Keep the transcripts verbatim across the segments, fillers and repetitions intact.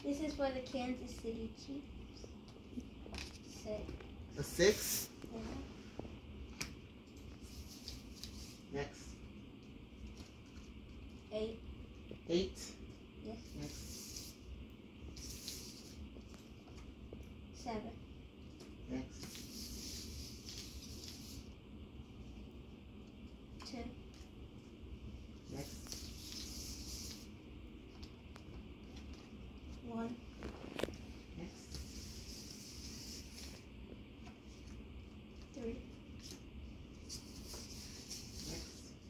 This is for the Kansas City Chiefs. Six. A six. Yeah. Next. Eight. Eight. Yes. Next. Seven. Next. Two. Next. One. Next. Three. Next.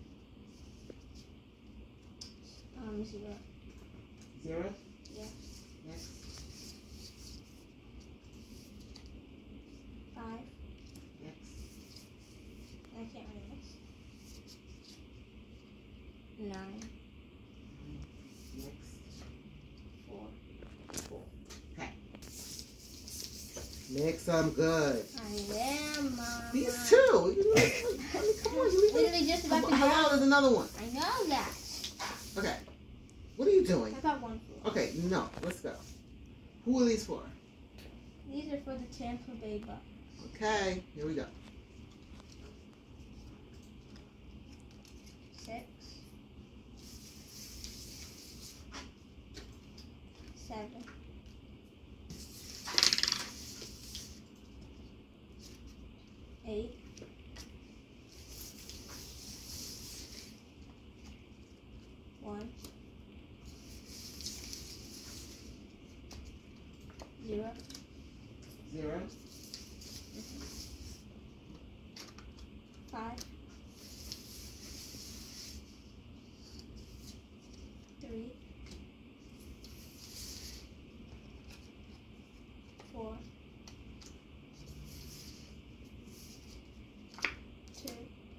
Um, zero. Zero. Yeah. Next. Five. Next. I can't read this. Nine. Next. Four. Four. Okay. Mix them good. I am, Mama. These two. You like, I mean, come on, you leave Literally just about to How go. long is another one? I know that. Okay. What are you doing? I got one for. Okay, no. Let's go. Who are these for? These are for the Tampa Bay Bucks. Okay, here we go. Six. Seven. Eight. One. Zero. Zero. Five. Three. Four. Two.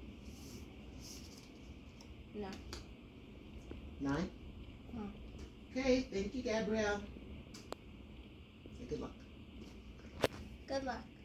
Nine. Nine. Hmm. Okay, thank you, Gabrielle. Say good luck. Good luck.